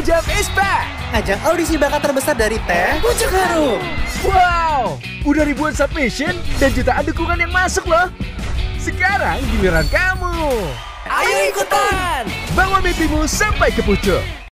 Jam is back. Ajang audisi bakat terbesar dari Teh Pucuk Harum. Wow, udah ribuan submission dan jutaan dukungan yang masuk loh. Sekarang giliran kamu. Ayo ikutan! Bawa mimpimu sampai ke pucuk.